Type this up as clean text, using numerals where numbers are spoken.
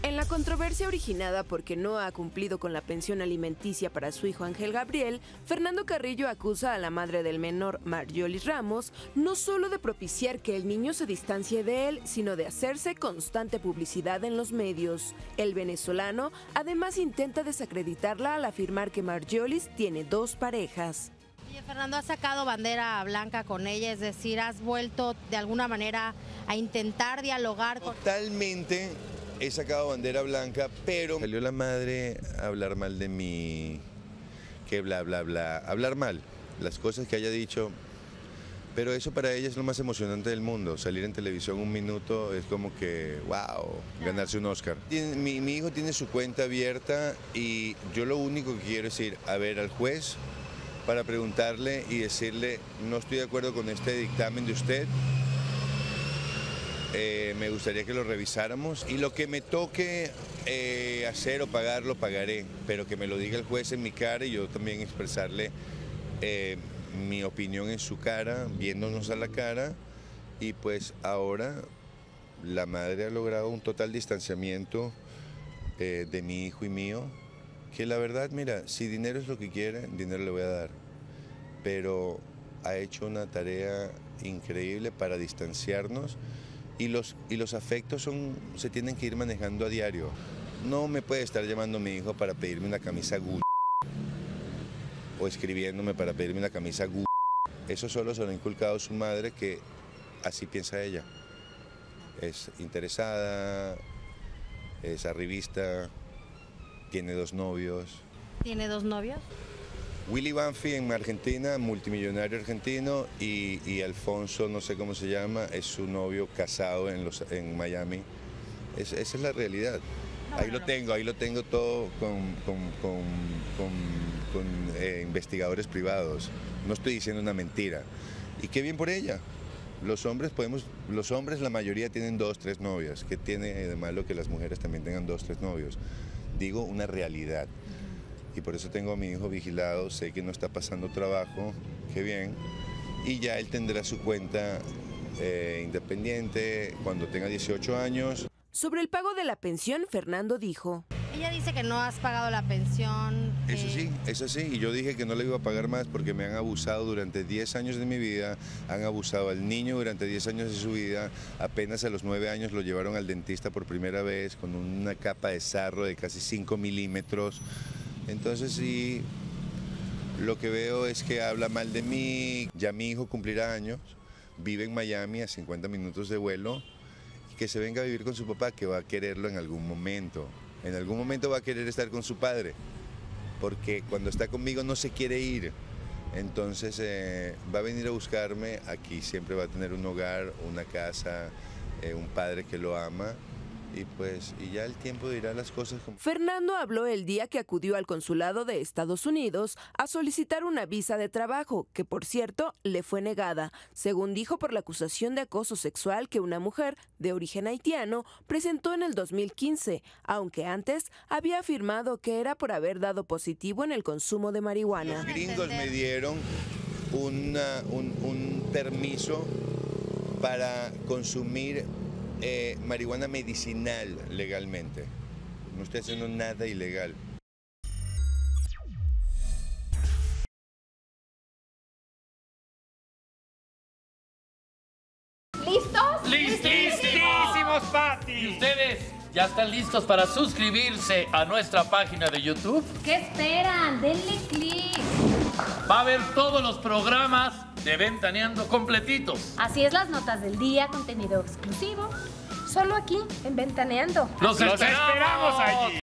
En la controversia originada porque no ha cumplido con la pensión alimenticia para su hijo Ángel Gabriel, Fernando Carrillo acusa a la madre del menor, Marjolis Ramos, no solo de propiciar que el niño se distancie de él, sino de hacerse constante publicidad en los medios. El venezolano además intenta desacreditarla al afirmar que Marjolis tiene 2 parejas. Oye, Fernando, ¿has sacado bandera blanca con ella? Es decir, ¿has vuelto de alguna manera a intentar dialogar con...? Totalmente. He sacado bandera blanca, pero salió la madre a hablar mal de mí, que bla, bla, bla, hablar mal, las cosas que haya dicho, pero eso para ella es lo más emocionante del mundo, salir en televisión 1 minuto es como que, wow, ganarse un Oscar. Mi hijo tiene su cuenta abierta y yo lo único que quiero es ir a ver al juez para preguntarle y decirle, no estoy de acuerdo con este dictamen de usted. Me gustaría que lo revisáramos y lo que me toque hacer o pagar, lo pagaré, pero que me lo diga el juez en mi cara y yo también expresarle mi opinión en su cara, viéndonos a la cara. Y pues ahora la madre ha logrado un total distanciamiento de mi hijo y mío, que la verdad, mira, si dinero es lo que quiere, dinero le voy a dar, pero ha hecho una tarea increíble para distanciarnos. Y los afectos se tienen que ir manejando a diario. No me puede estar llamando mi hijo para pedirme una camisa Gucci o escribiéndome para pedirme una camisa Gucci. Eso solo se lo ha inculcado su madre, que así piensa ella. Es interesada, es arribista, tiene 2 novios. ¿Tiene 2 novios? Willy Banfi en Argentina, multimillonario argentino, y Alfonso, no sé cómo se llama, es su novio casado en Miami. Esa es la realidad. Ahí lo tengo todo con investigadores privados. No estoy diciendo una mentira. Y qué bien por ella. Los hombres, la mayoría tienen 2, 3 novias. ¿Qué tiene de malo que las mujeres también tengan 2, 3 novios? Digo una realidad. Y por eso tengo a mi hijo vigilado, sé que no está pasando trabajo, qué bien, y ya él tendrá su cuenta independiente cuando tenga 18 años. Sobre el pago de la pensión, Fernando dijo: Ella dice que no has pagado la pensión. Eso sí, y yo dije que no le iba a pagar más porque me han abusado durante 10 años de mi vida, han abusado al niño durante 10 años de su vida, apenas a los 9 años lo llevaron al dentista por primera vez con una capa de sarro de casi 5 milímetros. Entonces sí, lo que veo es que habla mal de mí. Ya mi hijo cumplirá años, vive en Miami a 50 minutos de vuelo, y que se venga a vivir con su papá, que va a quererlo en algún momento. En algún momento va a querer estar con su padre, porque cuando está conmigo no se quiere ir. Entonces va a venir a buscarme, aquí siempre va a tener un hogar, una casa, un padre que lo ama. Y ya el tiempo dirá las cosas como... Fernando habló el día que acudió al consulado de Estados Unidos a solicitar una visa de trabajo, que por cierto le fue negada, según dijo, por la acusación de acoso sexual que una mujer de origen haitiano presentó en el 2015, aunque antes había afirmado que era por haber dado positivo en el consumo de marihuana. Los gringos me dieron un permiso para consumir marihuana medicinal legalmente. No estoy haciendo nada ilegal. ¿Listos? ¡Listísimos, Pati! ¿Y ustedes ya están listos para suscribirse a nuestra página de YouTube? ¿Qué esperan? Denle click. Va a haber todos los programas de Ventaneando completitos. Así es, las notas del día, contenido exclusivo, solo aquí en Ventaneando. ¡Los esperamos esperamos allí!